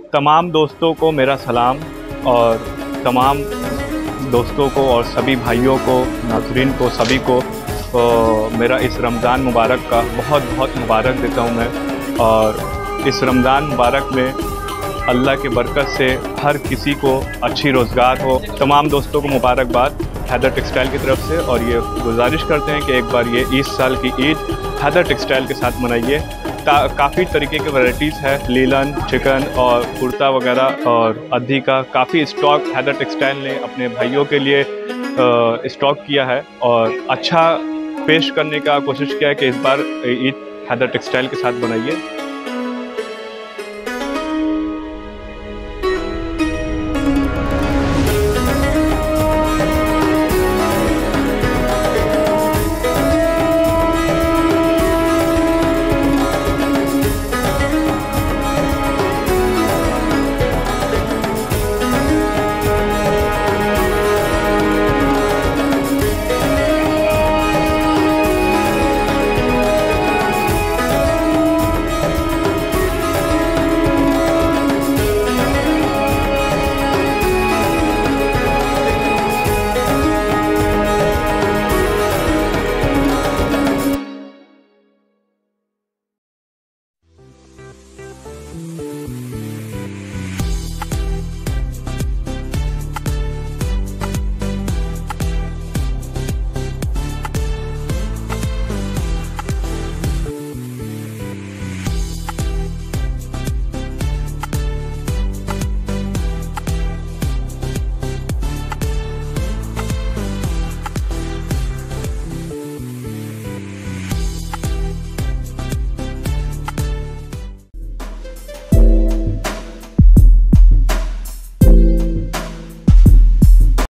तमाम दोस्तों को मेरा सलाम और तमाम दोस्तों को और सभी भाइयों को, नाज़रीन को, सभी को मेरा इस रमज़ान मुबारक का बहुत बहुत मुबारक देता हूँ मैं। और इस रमज़ान मुबारक में अल्लाह के बरकत से हर किसी को अच्छी रोज़गार हो। तमाम दोस्तों को मुबारकबाद हैदर टेक्सटाइल की तरफ से, और ये गुजारिश करते हैं कि एक बार ये इस साल की ईद हैदर टेक्सटाइल के साथ मनाइए। काफ़ी तरीके के वैराइटीज़ है, लीलन, चिकन और कुर्ता वगैरह और अद्धी का काफ़ी स्टॉक हैदर टेक्सटाइल ने अपने भाइयों के लिए स्टॉक किया है और अच्छा पेश करने का कोशिश किया है कि इस बार ईद हैदर टेक्सटाइल के साथ बनाइए।